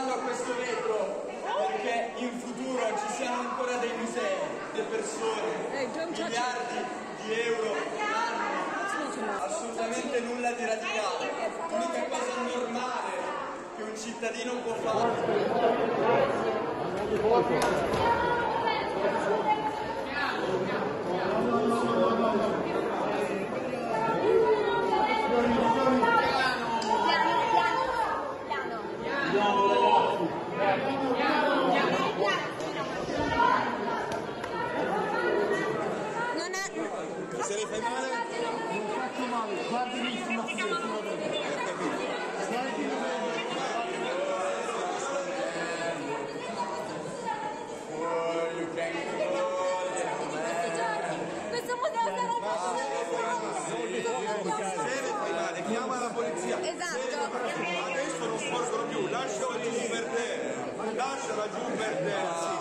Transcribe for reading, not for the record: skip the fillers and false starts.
guardando a questo vetro perché in futuro ci siano ancora dei musei, delle persone, miliardi di euro l'anno, assolutamente nulla di radicale. L'unica cosa normale che un cittadino può fare. Se le fai male? Non faccio male, guardi lì sulla questo museo male, chiama la polizia. esatto. Adesso non sporgono più, lasciala giù per terra, lasciala giù per terra.